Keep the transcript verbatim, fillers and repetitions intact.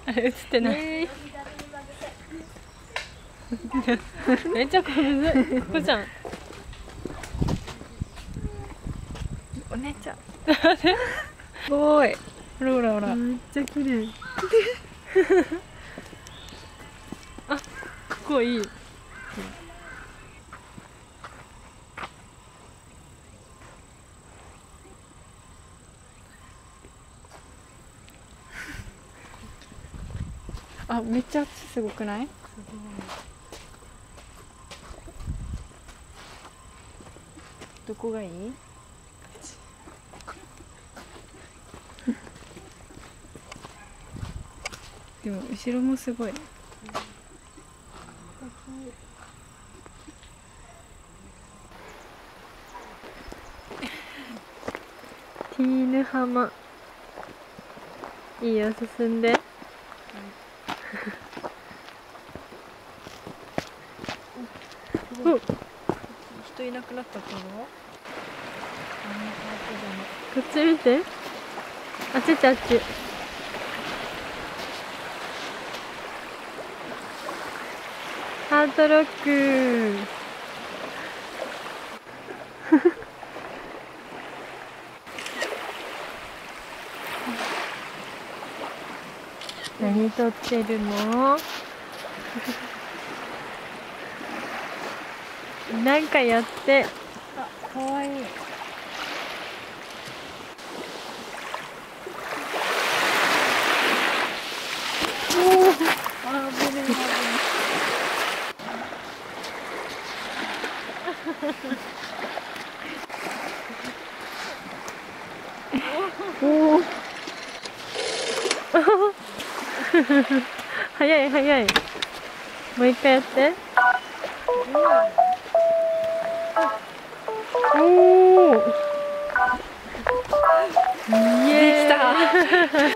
あれ映ってない、えー、めっちゃこむずい。こちゃんお姉ちゃんすごい。ほらほらほら、 めっちゃ綺麗あ、ここいい、うん、 あ、めっちゃすごくない？どこがいい？でも後ろもすごい。 ティーヌ浜いいよ、進んで、うん、 人いなくなったけど、 こっち見て、あっちっちあっち、ハートロック何撮ってるのなんかやって、 あ、かわいい。あ、危ない危ないおお早い早い、もう一回やって、おおイエーイ、 できた